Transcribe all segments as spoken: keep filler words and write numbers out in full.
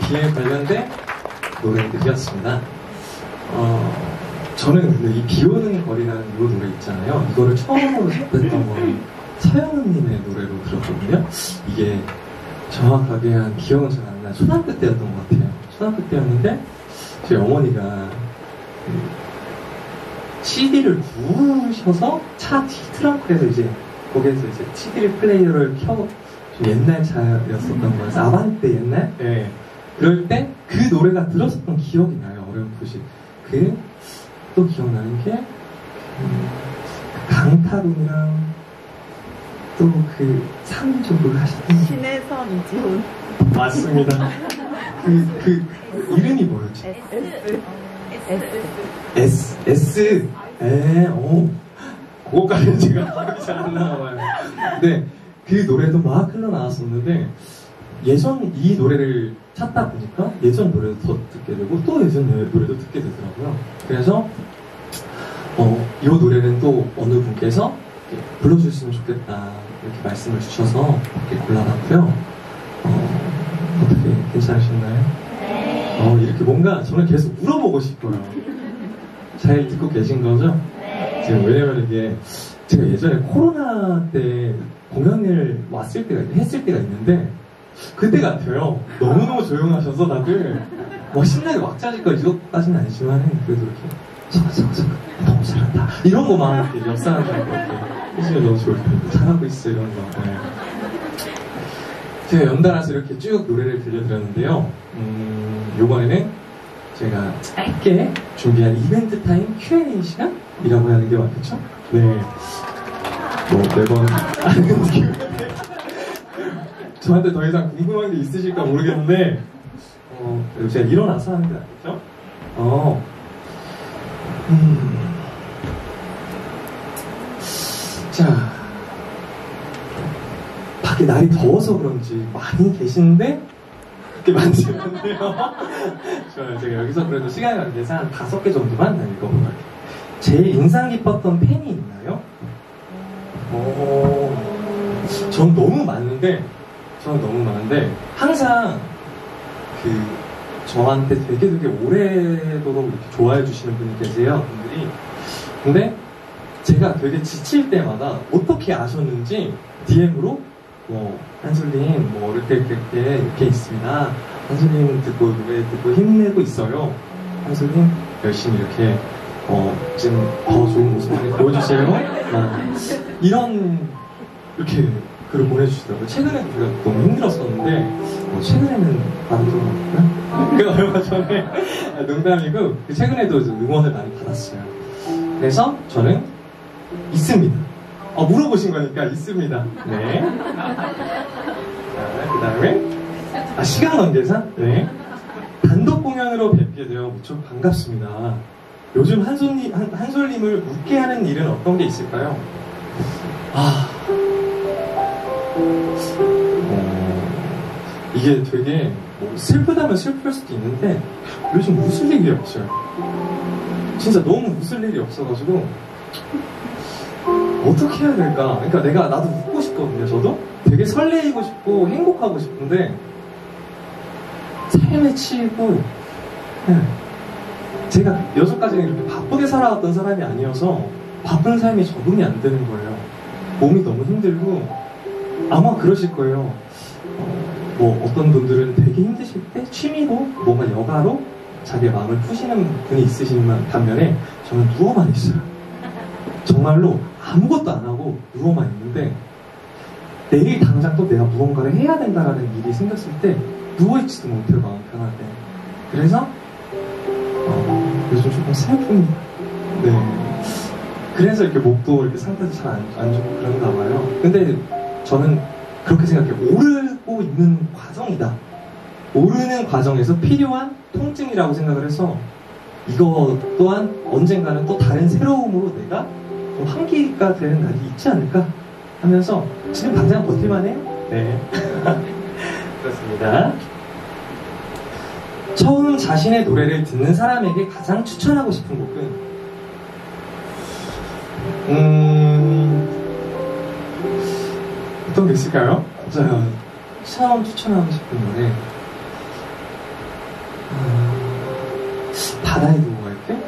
비에 관련된 노래들이었습니다. 어, 저는 근데 이 비 오는 거리라는 이 노래 있잖아요. 이거를 처음으로 접했던 건 서영은님의 노래로 들었거든요. 이게 정확하게 한 기억은 잘 안 나요. 초등학교 때였던 것 같아요. 초등학교 때였는데 저희 어머니가 씨디를 구우셔서 차 트렁크에서 이제 거기에서 이제 씨디 플레이어를 켜 좀 옛날 차였었던 거여서 아반떼 옛날? 네. 그럴 때 그 노래가 들었었던 기억이 나요. 어렴풋이. 그 또 기억나는 게 음, 강타군이랑 또 그 삼 인 정도를 하셨던 신혜선 이지훈 맞습니다. 그, 그 이름이 뭐였지? S S S 에, 오, 그거까지는 제가 기억이 잘 안 나와요. 네, 그 노래도 막 흘러나왔었는데 예전 이 노래를 찾다 보니까 예전 노래도 더 듣게 되고 또 예전 노래도 듣게 되더라고요. 그래서 어, 이 노래는 또 어느 분께서 불러주셨으면 좋겠다 이렇게 말씀을 주셔서 이렇게 골라봤고요. 어, 어떻게 괜찮으셨나요? 네. 어, 이렇게 뭔가 저는 계속 물어보고 싶어요. 잘 듣고 계신 거죠? 네. 지금 왜냐면 이게 제가 예전에 코로나 때 공연을 왔을 때가 했을 때가 있는데 그때 같아요. 너무너무 조용하셔서 다들 뭐 신나게 왁자질까 이것까지는 아니지만 그래도 이렇게 잠깐 잠깐 잠깐 너무 잘한다 이런 거만 이렇게 옆 사람들한테 해주면 너무 좋을 텐데 잘하고 있어 이런 거. 네. 제가 연달아서 이렇게 쭉 노래를 들려드렸는데요. 음, 요번에는 제가 짧게 준비한 이벤트 타임 큐 앤 에이 시간이라고 하는 게 맞겠죠? 네. 뭐 매번 아는 큐 저한테 더 이상 궁금한 게 있으실까 모르겠는데 어, 제가 일어나서 하는 게 낫겠죠? 어, 음, 자, 밖에 날이 더워서 그런지 많이 계시는데 그렇게 많지는 않네요. 좋아요. 제가 여기서 그래도 시간이 관계해서 한 다섯 개 정도만 읽어볼게요. 제일 인상 깊었던 팬이 있나요? 어, 전 너무 많은데 저는 너무 많은데 항상 그 저한테 되게 되게 오래도록 이렇게 좋아해 주시는 분이 계세요. 분들이. 근데 제가 되게 지칠 때마다 어떻게 아셨는지 디엠으로 뭐 한솔님 뭐 이렇게 이렇게 이렇게 있습니다. 한솔님 듣고 노래 듣고 힘내고 있어요. 한솔님 열심히 이렇게 어 지금 더 좋은 모습을 보여주세요. 막 이런 이렇게 글을 보내주시더라고요. 최근에도 제가 너무 힘들었었는데 뭐 최근에는 안 들어봤고요. 그 얼마 전에 농담이고 최근에도 응원을 많이 받았어요. 그래서 저는 있습니다. 어, 물어보신 거니까 있습니다. 네. 자, 그 다음에 아, 시간 관계사? 네. 단독 공연으로 뵙게 되어 무척 반갑습니다. 요즘 한솔님, 한, 한솔님을 웃게 하는 일은 어떤 게 있을까요? 아, 어, 이게 되게 뭐 슬프다면 슬플 수도 있는데 요즘 웃을 일이 없어요. 진짜 너무 웃을 일이 없어가지고 어떻게 해야 될까? 그러니까 내가 나도 웃고 싶거든요. 저도 되게 설레이고 싶고 행복하고 싶은데 삶에 치이고 네. 제가 여태까지는 이렇게 바쁘게 살아왔던 사람이 아니어서 바쁜 삶이 적응이 안 되는 거예요. 몸이 너무 힘들고 아마 그러실 거예요. 어, 뭐 어떤 분들은 되게 힘드실 때 취미로 뭔가 여가로 자기의 마음을 푸시는 분이 있으신 반면에 저는 누워만 있어요. 정말로 아무것도 안 하고 누워만 있는데 내일 당장 또 내가 무언가를 해야 된다라는 일이 생겼을 때 누워있지도 못해요. 마음 편하게. 그래서 어, 요즘 조금 슬픕니다. 네. 그래서 이렇게 목도 이렇게 상태도 잘 안 안 좋고 그런가 봐요. 근데 저는 그렇게 생각해요. 오르고 있는 과정이다. 오르는 과정에서 필요한 통증이라고 생각을 해서 이거 또한 언젠가는 또 다른 새로움으로 내가 좀 환기가 되는 날이 있지 않을까 하면서 지금 당장 버틸만 해요? 네. 그렇습니다. 처음 자신의 노래를 듣는 사람에게 가장 추천하고 싶은 곡은 음... 어떤 게 있을까요? 자, 처음 추천하고 싶은 노래 바다에 두고 갈게.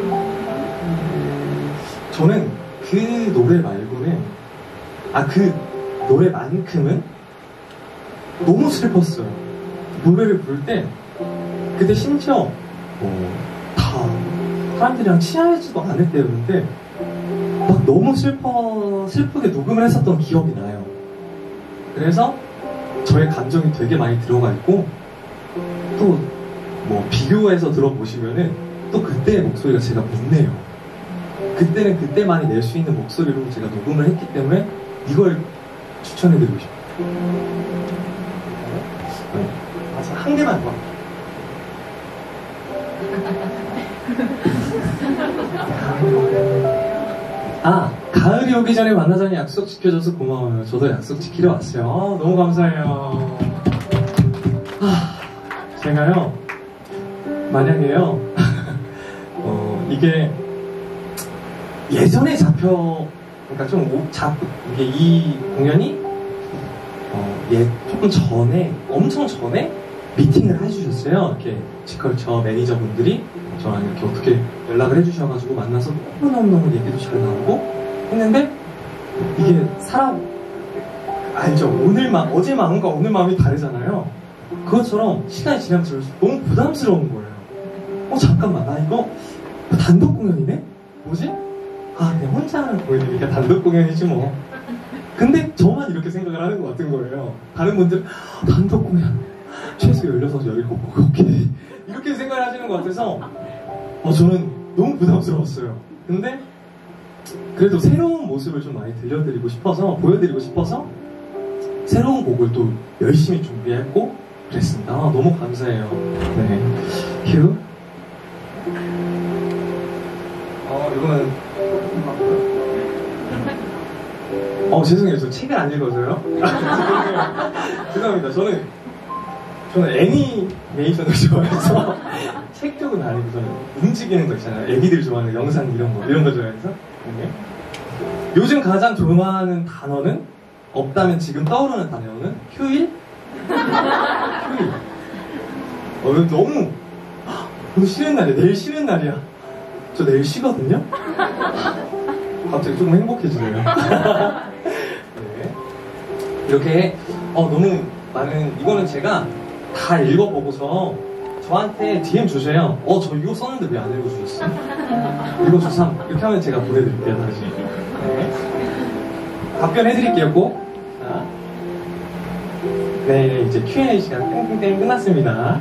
저는 그 노래 말고는, 아, 그 노래만큼은 너무 슬펐어요. 노래를 부를 때, 그때 심지어, 어, 다 사람들이랑 친하지도 않을 때였는데, 막 너무 슬퍼, 슬프게 녹음을 했었던 기억이 나요. 그래서 저의 감정이 되게 많이 들어가 있고, 또, 뭐, 비교해서 들어보시면은, 또 그때의 목소리가 제가 못 내요. 그때는 그때만이 낼 수 있는 목소리로 제가 녹음을 했기 때문에 이걸 추천해드리고 싶어요. 네. 맞아, 한 개만 더. 아, 가을이 오기 전에 만나자니 약속 지켜줘서 고마워요. 저도 약속 지키러 왔어요. 아, 너무 감사해요. 아, 제가요, 만약에요, 어, 이게 예전에 잡혀, 그러니까 좀 잡, 이게 이 공연이, 어, 예, 조금 전에, 엄청 전에 미팅을 해주셨어요. 이렇게 지컬처 매니저분들이 저랑 이렇게 어떻게 연락을 해주셔가지고 만나서 너무너무너무 얘기도 잘 나오고 했는데, 이게 사람, 알죠? 오늘 마, 어제 마음과 오늘 마음이 다르잖아요. 그것처럼 시간이 지나면 지날수록 너무 부담스러운 거예요. 어, 잠깐만, 나 이거 단독 공연이네? 뭐지? 아, 그냥 혼자 하는 공연이니까 단독 공연이지 뭐. 근데 저만 이렇게 생각을 하는 것 같은 거예요. 다른 분들은 단독 공연 최소 열여섯, 열일곱 오케이 이렇게 생각을 하시는 것 같아서 어, 저는 너무 부담스러웠어요. 근데 그래도 새로운 모습을 좀 많이 들려드리고 싶어서, 보여드리고 싶어서 새로운 곡을 또 열심히 준비했고 그랬습니다. 아, 너무 감사해요. 네, 휴. 어, 이거는 어, 죄송해요. 저 책을 안 읽어서요. 죄송합니다. 저는, 저는 애니메이션을 좋아해서 책 쪽은 아니고 저는 움직이는 거 있잖아요. 애기들 좋아하는 영상 이런 거, 이런 거 좋아해서. 네. 요즘 가장 좋아하는 단어는, 없다면 지금 떠오르는 단어는 휴일? 휴일. 어, 너무, 오늘 쉬는 날이야. 내일 쉬는 날이야. 저 내일 쉬거든요? 갑자기 조금 행복해지네요. 네. 이렇게 어, 너무 많은, 이거는 제가 다 읽어보고서 저한테 디엠 주세요. 어, 저 이거 썼는데 왜 안 읽어주셨어? 읽어주삼. 이렇게 하면 제가 보내드릴게요, 다시. 네. 답변해드릴게요, 꼭. 자. 네, 이제 큐 앤 에이 시간 땡땡땡 끝났습니다.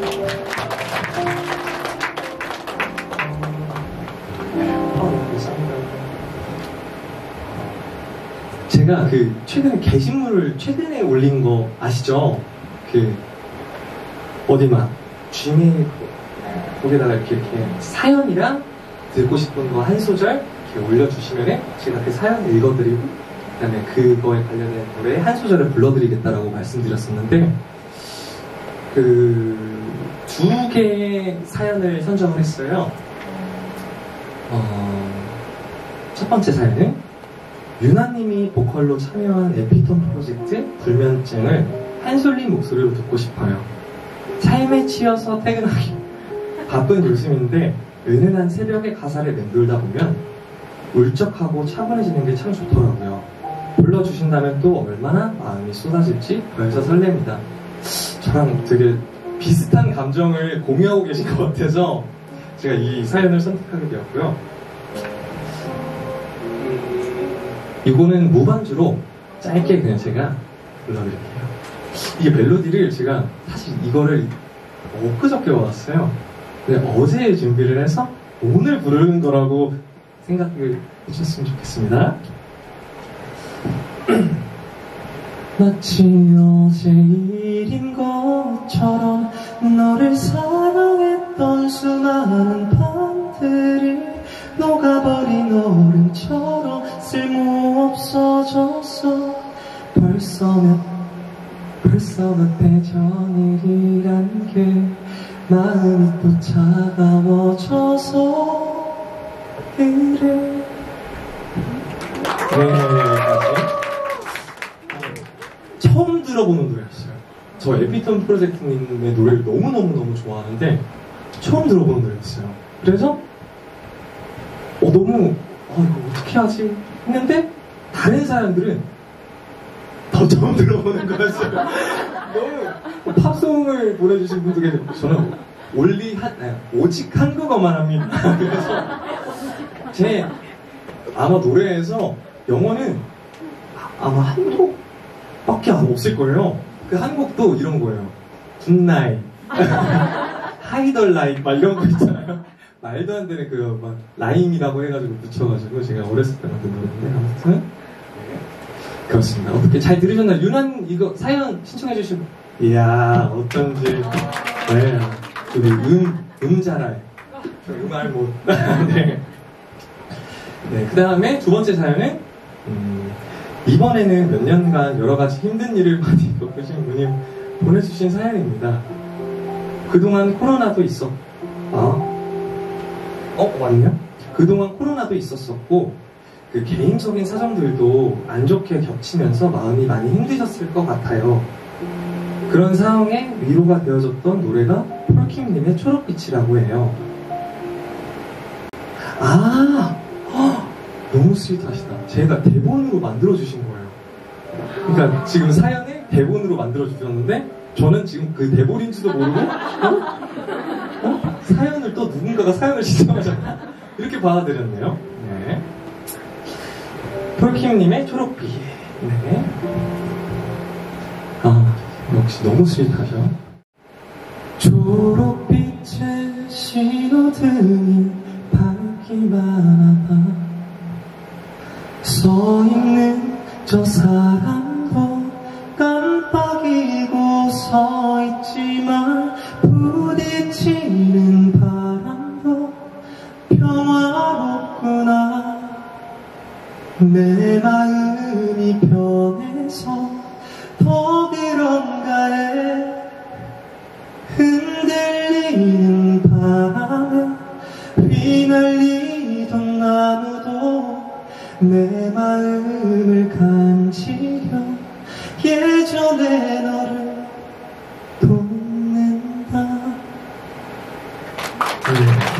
제가 그 최근에 게시물을 최근에 올린 거 아시죠? 그 어디 막 중에 거기다가 이렇게, 이렇게 사연이랑 듣고 싶은 거 한 소절 이렇게 올려주시면은 제가 그 사연 읽어드리고 그다음에 그거에 관련된 노래 한 소절을 불러드리겠다라고 말씀드렸었는데 그 두 개의 사연을 선정을 했어요. 어, 첫 번째 사연은 유나님이 보컬로 참여한 에피톤 프로젝트 불면증을 한솔님 목소리로 듣고 싶어요. 삶에 치여서 퇴근하기 바쁜 요즘인데 은은한 새벽에 가사를 맴돌다 보면 울적하고 차분해지는 게 참 좋더라고요. 불러주신다면 또 얼마나 마음이 쏟아질지 벌써 설렙니다. 저랑 되게 비슷한 감정을 공유하고 계신 것 같아서 제가 이 사연을 선택하게 되었고요. 이거는 무반주로 짧게 그냥 제가 불러드릴게요. 이게 멜로디를 제가 사실 이거를 엊그저께 와왔어요. 근데 어제 준비를 해서 오늘 부르는 거라고 생각을 해주셨으면 좋겠습니다. 마치 어제 일인 것처럼 너를 사랑했던 수많은 밤들이 녹아버린 얼음처럼 쓸모없어졌어. 벌써 몇 벌써 몇 배 전일이란 게 마음이 또 차가워져서 그래. 네, 처음 들어보는 노래였어요. 저 에피톤 프로젝트님의 노래를 너무너무너무 좋아하는데 처음 들어보는 노래였어요. 그래서 어, 너무 어, 이거 어떻게 하지? 했는데 다른 사람들은 더 처음 들어보는 거였어요. 너무 팝송을 보내주신 분도 계시고 저는 올리 한, 아니, 오직 한국어만 합니다. 그래서 제 아마 노래에서 영어는 아마 한 곡밖에 없을 거예요. 그 한 곡도 이런 거예요. 굿나잇, 하이덜라잇 막 이런 거 있잖아요. 말도 안 되는 그 막 라임이라고 해가지고 붙여가지고 제가 어렸을 때 만든 노래인데 아무튼 네. 그렇습니다. 어떻게 잘 들으셨나요? 유난 이거 사연 신청해주신 이야 어쩐지 네 우리 음 음잘알 음알 못 네. 네, 그 다음에 두 번째 사연은 음, 이번에는 몇 년간 여러 가지 힘든 일을 많이 겪으신 분이 보내주신 사연입니다. 그동안 코로나도 있었 어? 어? 왔냐? 그동안 코로나도 있었었고 그 개인적인 사정들도 안 좋게 겹치면서 마음이 많이 힘드셨을 것 같아요. 그런 상황에 위로가 되어줬던 노래가 폴킴님의 초록빛이라고 해요. 아! 허, 너무 스윗하시다. 제가 대본으로 만들어주신 거예요. 그러니까 지금 사연을 대본으로 만들어주셨는데 저는 지금 그 대본인지도 모르고 어? 어? 사연을 또 누군가가 사연을 신청하셨나? 이렇게 받아들였네요. 네. 폴킴님의 초록빛. 네. 아, 역시 너무 스윗하죠. 초록빛의 신호등이 밝기마다 서있는 저 사람도 깜빡이고 서있지만 부딪히는 바람도 평화롭구나. 내 마음이 변해서 더 그런가에 흔들리는 바람에 휘날리던 나무도 내 마음을 간지려 예전에 너를 돕는다. 네.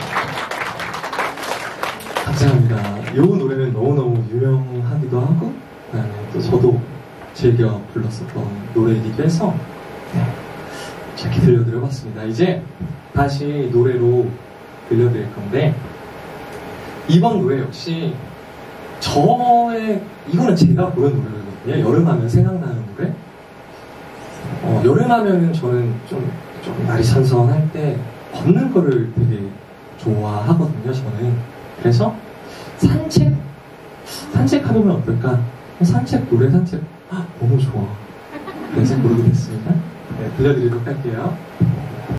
감사합니다. 이 노래는 너무너무 유명하기도 하고 네, 또 저도 즐겨 불렀었던 노래이기도 해서 네, 이렇게 들려드려봤습니다. 이제 다시 노래로 들려드릴 건데 이번 노래 역시 저의 이거는 제가 부른 노래거든요. 여름하면 생각나는 노래. 어, 여름하면은 저는 좀, 좀 날이 선선할 때 걷는 거를 되게 좋아하거든요. 저는 그래서 산책 산책해보면 어떨까? 산책 노래 산책 아, 너무 좋아. 그래서 부르게 됐습니다. 네, 들려드리도록 할게요.